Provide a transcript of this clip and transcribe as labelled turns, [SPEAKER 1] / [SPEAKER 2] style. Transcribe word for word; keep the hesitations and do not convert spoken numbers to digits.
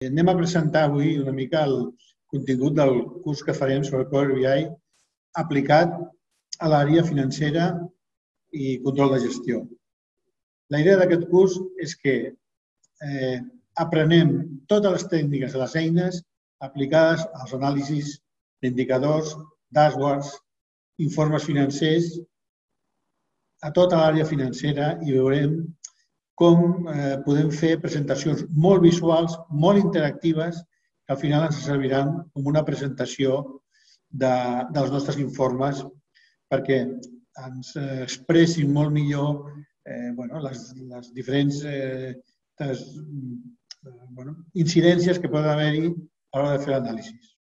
[SPEAKER 1] Anem a presentar avui una mica el contingut del curs que farem sobre Power B I aplicat a l'àrea financera i control de gestió. La idea d'aquest curs és que eh, aprenem totes les tècniques de les eines aplicades als anàlisis d'indicadors, dashboards, informes financers, a tota l'àrea financera i veurem com eh, podem fer presentacions molt visuals, molt interactives, que al final ens serviran com una presentació de, dels nostres informes perquè ens expressin molt millor eh, bueno, les, les diferents eh, les, bueno, incidències que poden haver-hi a l'hora de fer l'anàlisi.